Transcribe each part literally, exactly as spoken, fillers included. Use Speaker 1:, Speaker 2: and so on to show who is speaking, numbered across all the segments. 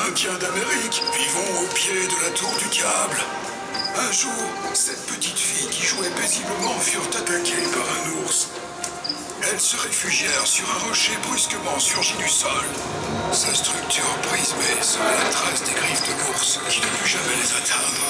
Speaker 1: Indiens d'Amérique vivons au pied de la tour du diable. Un jour, cette petite fille qui jouait paisiblement furent attaquées par un ours. Elles se réfugièrent sur un rocher brusquement surgi du sol. Sa structure prismée semait la trace des griffes de l'ours qui ne put jamais les atteindre.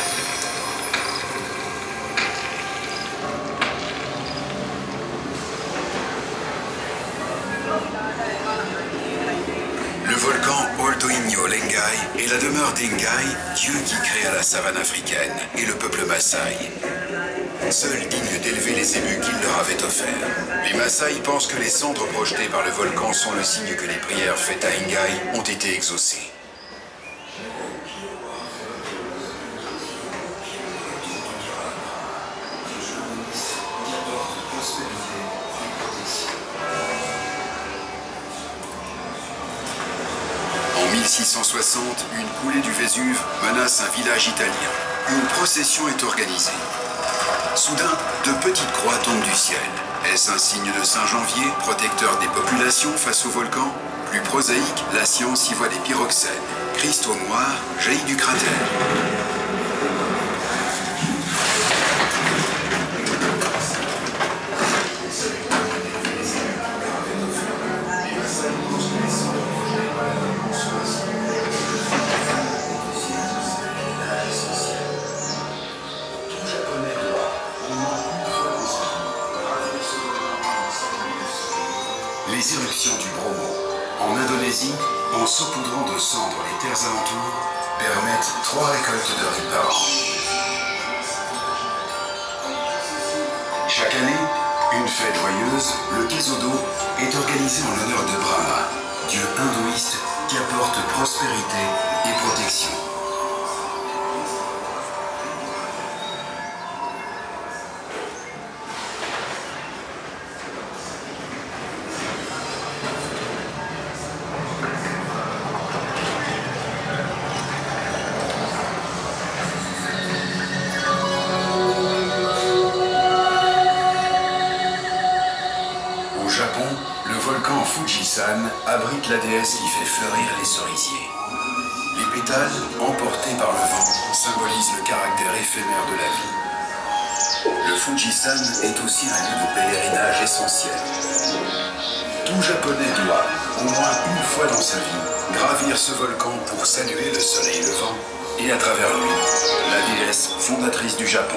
Speaker 1: Le volcan Alto Inyo Lengai est la demeure d'Engai, dieu qui créa la savane africaine et le peuple Maasai. Seul digne d'élever les ébus qu'il leur avait offerts. Les Maasai pensent que les cendres projetées par le volcan sont le signe que les prières faites à Engai ont été exaucées. En mille six cent soixante, une coulée du Vésuve menace un village italien. Une procession est organisée. Soudain, de petites croix tombent du ciel. Est-ce un signe de Saint-Janvier, protecteur des populations face au volcan? Plus prosaïque, la science y voit des pyroxènes. Cristaux noirs jaillit du cratère. Les éruptions du Bromo, en Indonésie, en saupoudrant de cendres les terres alentours, permettent trois récoltes de riz par an. Chaque année, une fête joyeuse, le Kesodo, est organisée en l'honneur de Brahma, dieu hindouiste qui apporte prospérité et protection. Au Japon, le volcan Fujisan abrite la déesse qui fait fleurir les cerisiers. Les pétales, emportés par le vent, symbolisent le caractère éphémère de la vie. Le Fujisan est aussi un lieu de pèlerinage essentiel. Tout Japonais doit, au moins une fois dans sa vie, gravir ce volcan pour saluer le soleil levant et à travers lui, la déesse fondatrice du Japon.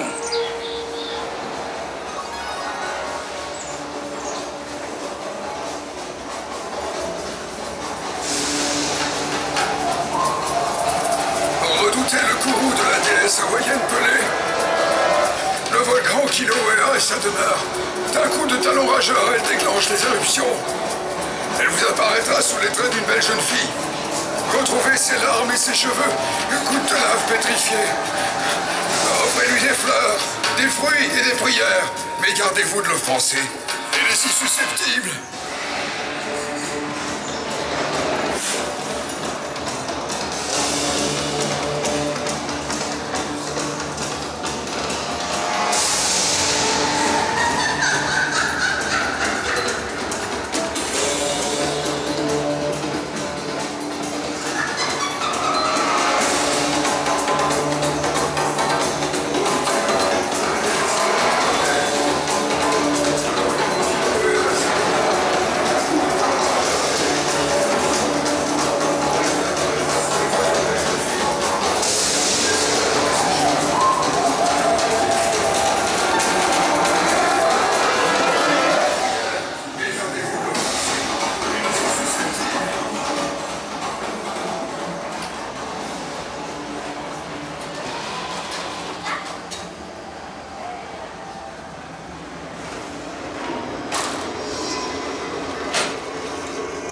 Speaker 1: Redoutez le courroux de la déesse hawaïenne pelée. Le volcan Kilauea est sa demeure. D'un coup de talon rageur, elle déclenche les éruptions. Elle vous apparaîtra sous les traits d'une belle jeune fille. Retrouvez ses larmes et ses cheveux, une goutte de lave pétrifiée. Offrez-lui des fleurs, des fruits et des prières. Mais gardez-vous de l'offenser. Elle est si susceptible.